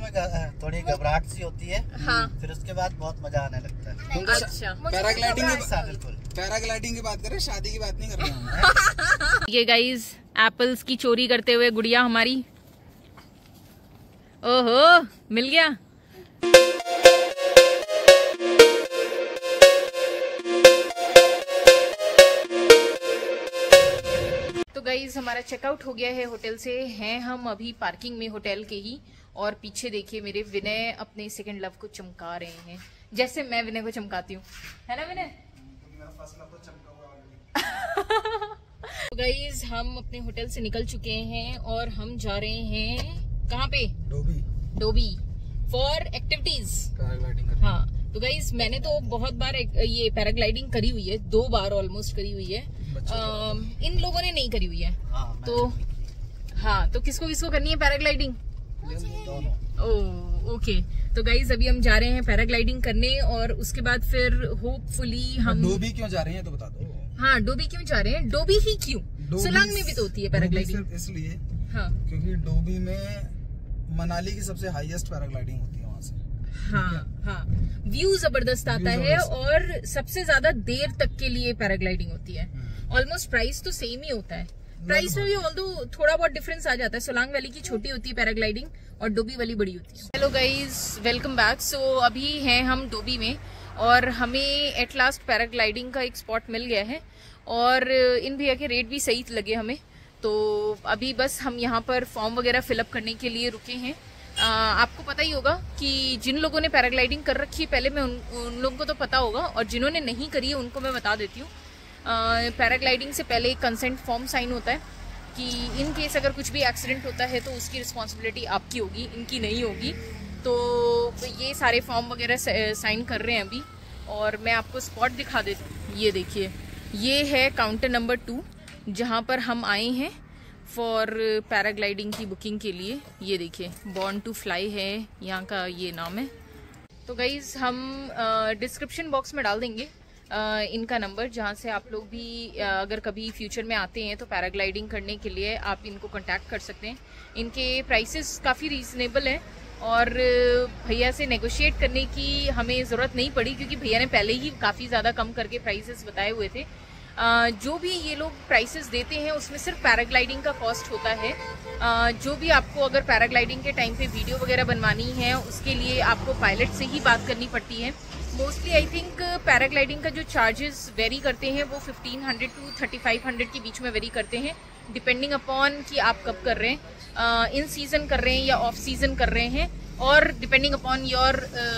में थोड़ी घबराहट सी होती है। हाँ। फिर उसके बाद बहुत मजा आने लगता है। अच्छा, पैराग्लाइडिंग की बात करें, शादी की बात नहीं कर रहे हम। ये गाइज एप्पल्स की चोरी करते हुए गुड़िया हमारी। ओहो, मिल गया। तो गाइज हमारा चेकआउट हो गया है होटल से। हैं हम अभी पार्किंग में होटल के ही, और पीछे देखिए मेरे विनय अपने सेकंड लव को चमका रहे हैं, जैसे मैं विनय को चमकाती हूँ, है ना विनय? तो गाइज हम अपने होटल से निकल चुके हैं और हम जा रहे हैं कहाँ पे? Dobhi for activities paragliding. हाँ, तो गाइज मैंने तो बहुत बार ये पैराग्लाइडिंग करी हुई है, 2 बार ऑलमोस्ट करी हुई है। इन लोगों ने नहीं करी हुई है। तो हाँ, तो किसको किसको करनी है पैराग्लाइडिंग? ओके। तो गाइज अभी हम जा रहे हैं पैराग्लाइडिंग करने, और उसके बाद फिर होपफुली हम डोबी क्यों जा रहे हैं तो बता दो। हाँ, डोबी क्यों जा रहे हैं? डोबी ही क्यों? सोलांग में भी तो होती है पैराग्लाइडिंग। इसलिए हाँ, क्योंकि डोबी में मनाली की सबसे हाईएस्ट पैराग्लाइडिंग होती है वहाँ से। हाँ, व्यू जबरदस्त आता है, और सबसे ज्यादा देर तक के लिए पैराग्लाइडिंग होती है। ऑलमोस्ट प्राइस तो सेम ही होता है, प्राइस में भी ऑल्दो थोड़ा बहुत डिफरेंस आ जाता है। सोलांग वैली की छोटी होती है पैराग्लाइडिंग और डोबी वाली बड़ी होती है। Hello guys, welcome back. So अभी हैं हम डोबी में, और हमें एट लास्ट पैराग्लाइडिंग का एक स्पॉट मिल गया है, और इन भैया के रेट भी सही लगे हमें। तो अभी बस हम यहाँ पर फॉर्म वगैरह फिलअप करने के लिए रुके हैं। आपको पता ही होगा कि जिन लोगों ने पैराग्लाइडिंग कर रखी है पहले, मैं उन लोगों को तो पता होगा, और जिन्होंने नहीं करी है उनको मैं बता देती हूँ। पैराग्लाइडिंग से पहले एक कंसेंट फॉर्म साइन होता है कि इन केस अगर कुछ भी एक्सीडेंट होता है तो उसकी रिस्पॉन्सिबिलिटी आपकी होगी, इनकी नहीं होगी। तो ये सारे फॉर्म वगैरह साइन कर रहे हैं अभी, और मैं आपको स्पॉट दिखा देती हूँ। ये देखिए, ये है काउंटर नंबर 2 जहाँ पर हम आए हैं फॉर पैराग्लाइडिंग की बुकिंग के लिए। ये देखिए, बॉर्न टू फ्लाई है यहाँ का, ये नाम है। तो गाइज हम डिस्क्रिप्शन बॉक्स में डाल देंगे इनका नंबर, जहाँ से आप लोग भी अगर कभी फ्यूचर में आते हैं तो पैराग्लाइडिंग करने के लिए आप इनको कांटेक्ट कर सकते हैं। इनके प्राइसेस काफ़ी रीजनेबल हैं, और भैया से नेगोशिएट करने की हमें ज़रूरत नहीं पड़ी, क्योंकि भैया ने पहले ही काफ़ी ज़्यादा कम करके प्राइसेस बताए हुए थे। जो भी ये लोग प्राइसेस देते हैं उसमें सिर्फ पैराग्लाइडिंग का कॉस्ट होता है। जो भी आपको अगर पैराग्लाइडिंग के टाइम पे वीडियो वगैरह बनवानी है उसके लिए आपको पायलट से ही बात करनी पड़ती है। मोस्टली आई थिंक पैराग्लाइडिंग का जो चार्जेस वेरी करते हैं वो 1500 to 3500 के बीच में वेरी करते हैं, डिपेंडिंग अपॉन कि आप कब कर रहे हैं, इन सीजन कर रहे हैं या ऑफ सीजन कर रहे हैं, और डिपेंडिंग अपॉन योर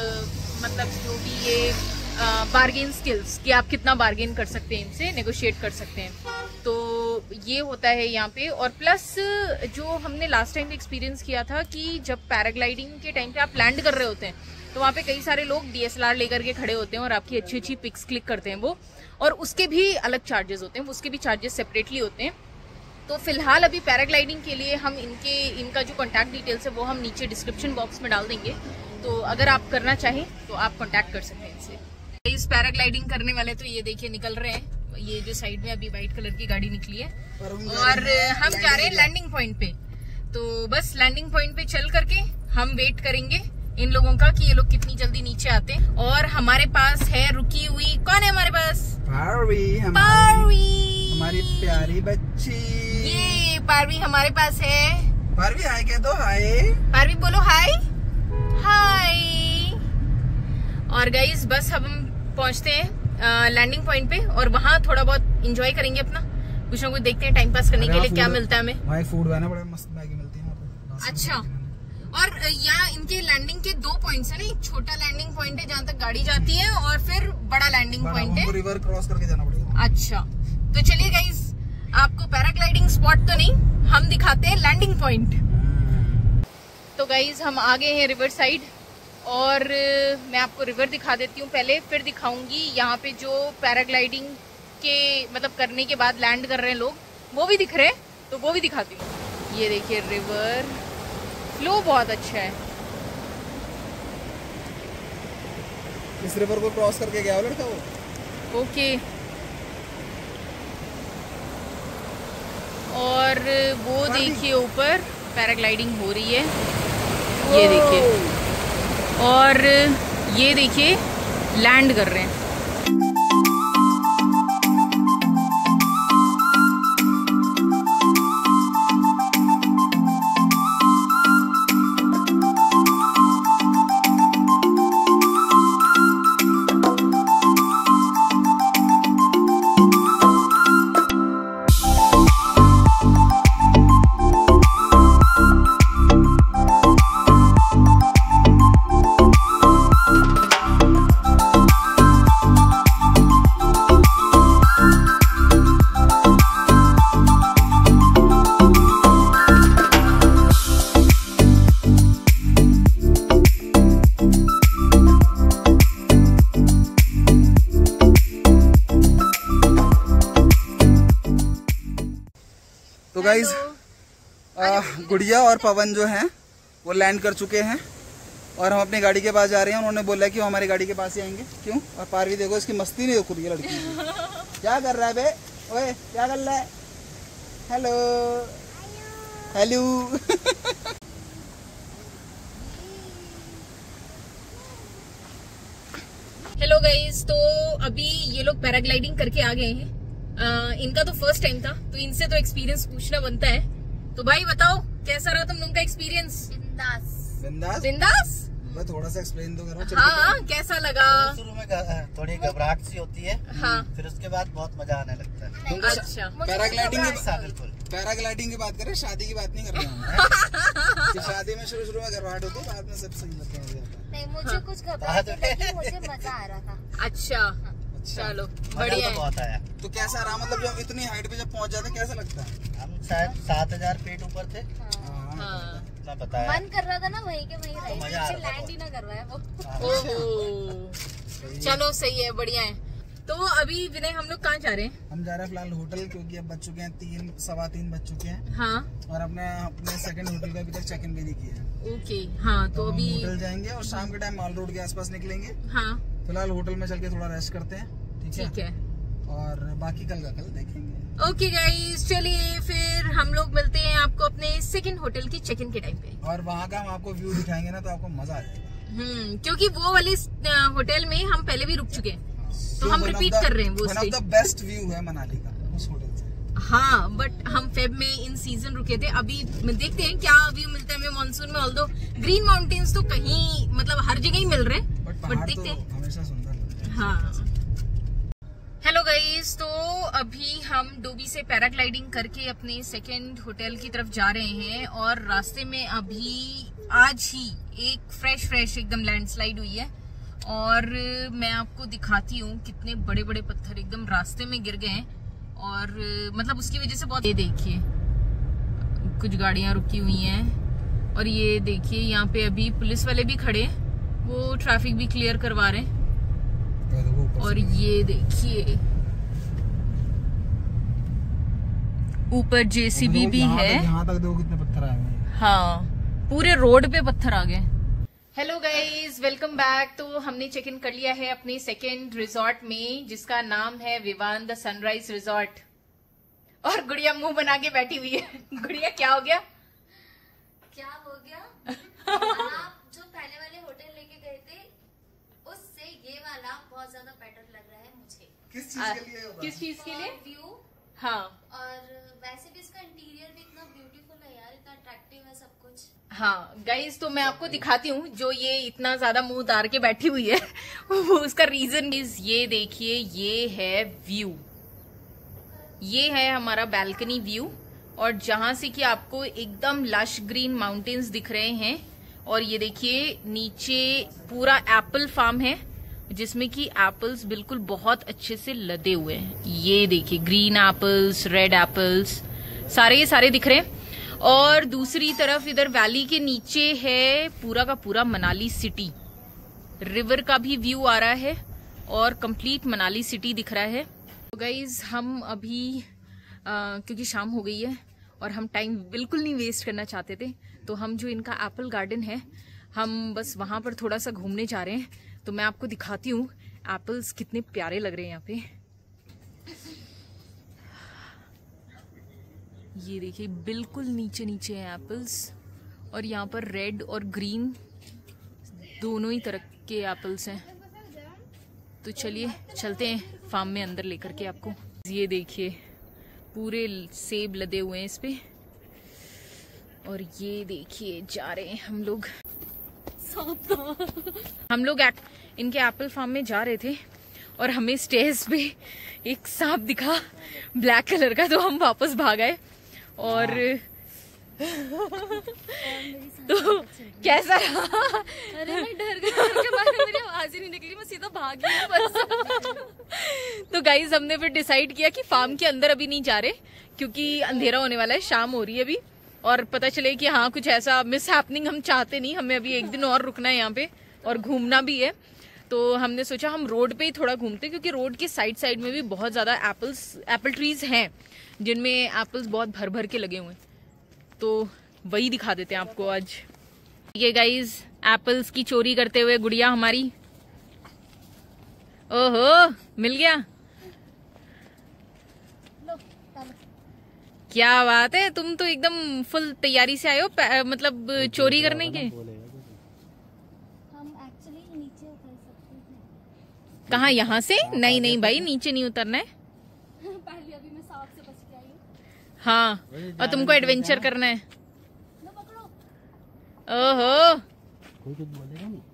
मतलब जो भी ये बार्गेन स्किल्स, कि आप कितना बार्गेन कर सकते हैं, इनसे नेगोशिएट कर सकते हैं। तो ये होता है यहाँ पे। और प्लस जो हमने लास्ट टाइम एक्सपीरियंस किया था कि जब पैराग्लाइडिंग के टाइम पे आप लैंड कर रहे होते हैं तो वहाँ पे कई सारे लोग DSLR लेकर के खड़े होते हैं और आपकी अच्छी अच्छी पिक्स क्लिक करते हैं वो, और उसके भी अलग चार्जेस होते हैं, उसके भी चार्जेस सेपरेटली होते हैं। तो फिलहाल अभी पैराग्लाइडिंग के लिए हम इनका जो कॉन्टैक्ट डिटेल्स है वो हम नीचे डिस्क्रिप्शन बॉक्स में डाल देंगे, तो अगर आप करना चाहें तो आप कॉन्टैक्ट कर सकते हैं इनसे। इस पैराग्लाइडिंग करने वाले तो ये देखिए निकल रहे हैं, ये जो साइड में अभी व्हाइट कलर की गाड़ी निकली है, और हम जा रहे हैं लैंडिंग पॉइंट पे। तो बस लैंडिंग पॉइंट पे चल करके हम वेट करेंगे इन लोगों का कि ये लोग कितनी जल्दी नीचे आते हैं। और हमारे पास है रुकी हुई, कौन है हमारे पास? पारवी, हमारी प्यारी बच्ची। ये पारवी हमारे पास है। पारवी हाय कह दो, हाय। पारवी बोलो हाय। हाय। और गाइस बस हम पहुंचते हैं लैंडिंग पॉइंट पे, और वहाँ थोड़ा बहुत एंजॉय करेंगे अपना, कुछ ना कुछ देखते हैं टाइम पास करने के लिए क्या मिलता है हमें। वहाँ फूड बना, बड़ा मस्त मैगी मिलती है वहाँ पे। अच्छा, और यहाँ इनके लैंडिंग के 2 पॉइंट्स है ना, एक छोटा लैंडिंग पॉइंट है जहाँ तक गाड़ी जाती है, और फिर बड़ा लैंडिंग पॉइंट है, रिवर क्रॉस करके जाना पड़ेगा। अच्छा, तो चलिए गाइस, आपको पैराग्लाइडिंग स्पॉट तो नहीं, हम दिखाते हैं लैंडिंग पॉइंट। तो गाइस हम आ गए हैं रिवर साइड, और मैं आपको रिवर दिखा देती हूँ पहले, फिर दिखाऊंगी यहाँ पे जो पैराग्लाइडिंग के मतलब करने के बाद लैंड कर रहे हैं लोग, वो भी दिख रहे हैं, तो वो भी दिखाती हूँ। ये देखिए रिवर फ्लो बहुत अच्छा है। इस रिवर को क्रॉस करके गया वो लड़का वो। ओके, और वो देखिए ऊपर पैराग्लाइडिंग हो रही है। ये देखिए, और ये देखिए लैंड कर रहे हैं। तो गाइज गुड़िया और पवन जो हैं वो लैंड कर चुके हैं और हम अपनी गाड़ी के पास जा रहे हैं। उन्होंने बोला कि वो हमारी गाड़ी के पास ही आएंगे। क्यों? और पारवी देखो, इसकी मस्ती नहीं देखो, ये लड़की क्या कर रहा है बे? ओए क्या कर रहा है? हेलो हेलो हेलो गाइस, तो अभी ये लोग पैराग्लाइडिंग करके आ गए हैं। इनका तो फर्स्ट टाइम था, तो इनसे तो एक्सपीरियंस पूछना बनता है। तो भाई बताओ, कैसा रहा तुम लोगों का एक्सपीरियंस? बिंदास बिंदास। मैं थोड़ा सा एक्सप्लेन तो करो। हाँ, कैसा लगा? शुरू में थोड़ी घबराहट सी होती है, हाँ, फिर उसके बाद बहुत मजा आने लगता है। अच्छा। पैराग्लाइडिंग की बात करें, शादी की बात नहीं कर रहे हैं। कि शादी में शुरू में घबराहट होती है, बाद में सब सही लगता है। नहीं, मुझे कुछ घबराहट नहीं लगी, मुझे मजा आ रहा था। अच्छा, चलो बढ़िया है। बहुत आया। तो कैसा रहा? मतलब जब इतनी हाइट पे जब पहुंच जाते कैसा लगता है? हम शायद 7000 फीट ऊपर थे, हाँ, इतना बताया। मन कर रहा था ना वहीं के वहीं रहे, मजा आ रहा था लैंड ही ना करवाए वो। ओहो, चलो सही है, बढ़िया है। तो अभी विनय हम लोग कहाँ जा रहे हैं? हम जा रहे हैं फिलहाल होटल, क्योंकि अब बज चुके हैं 3-3:15 बज चुके हैं। हाँ, और अपने सेकंड होटल का अभी तक चेक इन भी नहीं किया है। ओके, हाँ, तो हम अभी होटल जाएंगे और शाम के टाइम माल रोड के आसपास निकलेंगे। हाँ, फिलहाल होटल में चल के थोड़ा रेस्ट करते हैं। ठीक है। और बाकी कल का कल देखेंगे। ओके गाइस, चलिए फिर हम लोग मिलते हैं आपको अपने सेकंड होटल की चेक इन के टाइम पे। और वहाँ का हम आपको व्यू दिखाएंगे ना, तो आपको मजा आ जाएगा। क्योंकि वो वाले होटल में हम पहले भी रुक चुके हैं, तो हम रिपीट कर रहे हैं वो स्टे। बेस्ट व्यू है मनाली का उस होटल से। हाँ, बट हम फेब में इन सीजन रुके थे। अभी देखते हैं क्या व्यू मिलता है हमें मानसून में। ऑल्दो ग्रीन माउंटेन्स तो कहीं मतलब हर जगह ही मिल रहे हैं, बट देखते हैं। हमेशा सुंदर लगते हैं। हाँ, हेलो गाइस, तो अभी हम डोबी से पैराग्लाइडिंग करके अपने सेकंड होटल की तरफ जा रहे हैं। और रास्ते में अभी आज ही एक फ्रेश एकदम लैंडस्लाइड हुई है, और मैं आपको दिखाती हूँ कितने बड़े बड़े पत्थर एकदम रास्ते में गिर गए हैं। और मतलब उसकी वजह से बहुत, ये देखिए कुछ गाड़ियां रुकी हुई हैं, और ये देखिए यहाँ पे अभी पुलिस वाले भी खड़े हैं, वो ट्रैफिक भी क्लियर करवा रहे हैं। और ये देखिए ऊपर जेसीबी भी है। यहाँ तक देखो कितने पत्थर आए हुए हैं। हाँ, पूरे रोड पे पत्थर आ गए। Hello guys, welcome back. तो हमने चेक इन कर लिया है अपने सेकेंड रिजॉर्ट में, जिसका नाम है विवान द सनराइज रिजॉर्ट। और गुड़िया मुंह बना के बैठी हुई है। गुड़िया क्या हो गया? क्या हो गया? आप जो पहले वाले होटल लेके गए थे, उससे ये वाला बहुत ज्यादा बेटर लग रहा है मुझे। किस चीज के लिए होगा? किस चीज के लिए? व्यू, हाँ, और वैसे भी इसका इंटीरियर भी इतना ब्यूटीफुल है यार, इतना अट्रैक्टिव है सब कुछ। हाँ गाइज, तो मैं आपको दिखाती हूँ जो ये इतना ज्यादा मुंह उतार के बैठी हुई है वो उसका रीजन इज, ये देखिए, ये है व्यू, ये है हमारा बैल्कनी व्यू। और जहां से कि आपको एकदम लश ग्रीन माउंटेन्स दिख रहे हैं। और ये देखिए नीचे पूरा एप्पल फार्म है, जिसमें कि एप्पल्स बिल्कुल बहुत अच्छे से लदे हुए हैं। ये देखिए ग्रीन एप्पल्स, रेड एप्पल्स, सारे ये सारे दिख रहे हैं। और दूसरी तरफ इधर वैली के नीचे है पूरा का पूरा मनाली सिटी, रिवर का भी व्यू आ रहा है और कंप्लीट मनाली सिटी दिख रहा है। तो गाइज हम अभी क्योंकि शाम हो गई है और हम टाइम बिल्कुल नहीं वेस्ट करना चाहते थे, तो हम जो इनका एप्पल गार्डन है, हम बस वहां पर थोड़ा सा घूमने जा रहे हैं। तो मैं आपको दिखाती हूँ एप्पल्स कितने प्यारे लग रहे हैं यहाँ पे। ये देखिए बिल्कुल नीचे नीचे हैं एप्पल्स, और यहाँ पर रेड और ग्रीन दोनों ही तरह के एप्पल्स हैं। तो चलिए चलते हैं फार्म में अंदर लेकर के आपको। ये देखिए पूरे सेब लदे हुए हैं इस पे। और ये देखिए जा रहे हैं हम लोग इनके एप्पल फार्म में जा रहे थे और हमें स्टेज पे एक सांप दिखा ब्लैक कलर का, तो हम वापस भाग आए। और तो कैसा रहा? अरे मैं डर गई, के बाद मेरी आवाज ही नहीं निकली, मैं सीधा भाग गई बस। तो गाइज हमने फिर डिसाइड किया कि फार्म के अंदर अभी नहीं जा रहे, क्योंकि अंधेरा होने वाला है, शाम हो रही है अभी, और पता चले कि हाँ कुछ ऐसा मिस हैपनिंग हम चाहते नहीं। हमें अभी एक दिन और रुकना है यहाँ पे और घूमना भी है। तो हमने सोचा हम रोड पे ही थोड़ा घूमते, क्योंकि रोड के साइड में भी बहुत ज्यादा एप्पल ट्रीज हैं जिनमें एप्पल्स बहुत भर भर के लगे हुए हैं। तो वही दिखा देते हैं आपको आज। ये गाइज एप्पल्स की चोरी करते हुए गुड़िया हमारी। ओहो मिल गया, क्या बात है, तुम तो एकदम फुल तैयारी से आए हो, मतलब चोरी करने के। कहाँ, यहाँ से? नहीं नहीं भाई, नीचे नहीं उतरना है। पहले अभी मैं सांप से बच के आई हूँ। हाँ, और तुमको एडवेंचर करना है। ओहो कोई कुछ बोलेगा नहीं।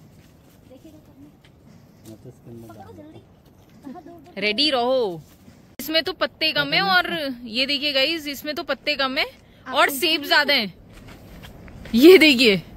रेडी रहो। इसमें तो पत्ते कम है, और ये देखिए गाइस इसमें तो पत्ते कम है और सेब ज्यादा हैं। ये देखिए